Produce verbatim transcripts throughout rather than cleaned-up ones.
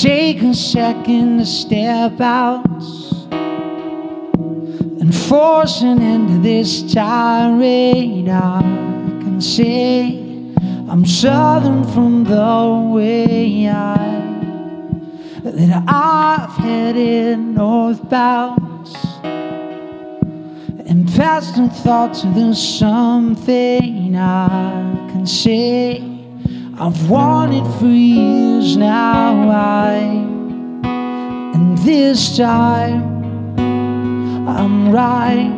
take a second to step out and force an end to this tirade. I can say I'm southern from the way I that I've headed northbound and past the thoughts of there's something I can say I've wanted for years now. I and this time I'm right.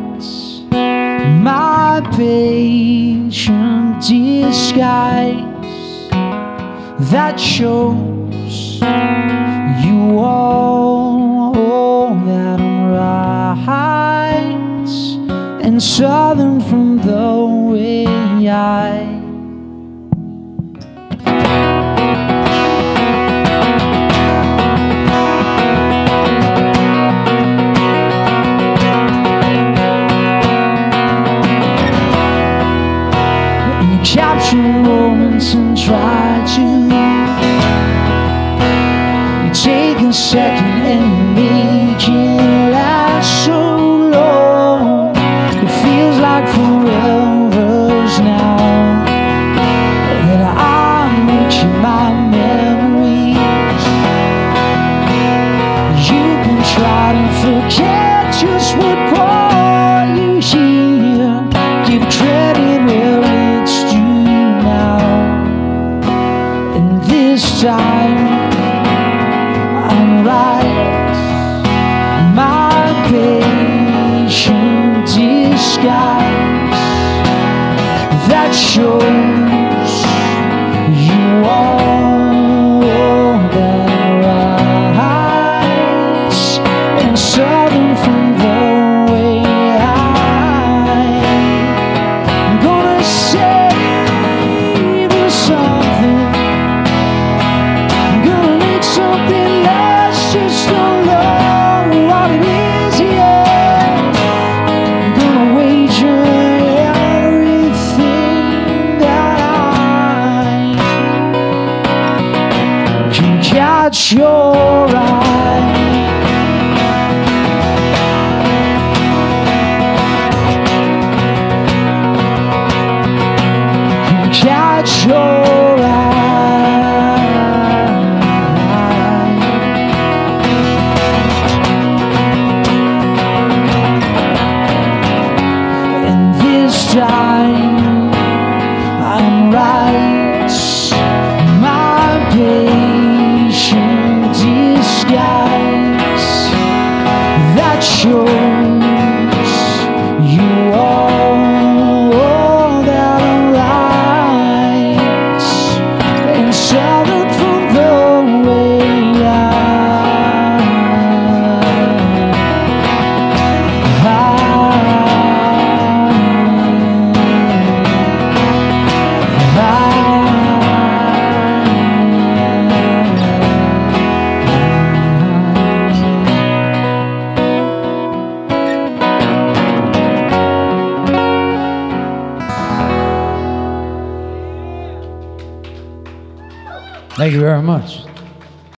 My patient disguise that shows you all that I'm right and southern from the way I capture moments and try to you take a second and make it last so long. It feels like forever's now that I'm reaching my memories. You can try to forget just what brought you here. Give credit where it's due. This time I'm right. My patient disguise that shows you all that rise and southern from the way I'm gonna save you something. Something less, just don't know what it is yet. I'm gonna wager everything that I can catch your eye. Can catch your eye. Time I'm right. My patient disguise that shows you all that I'm right and southern from the way I Thank you very much.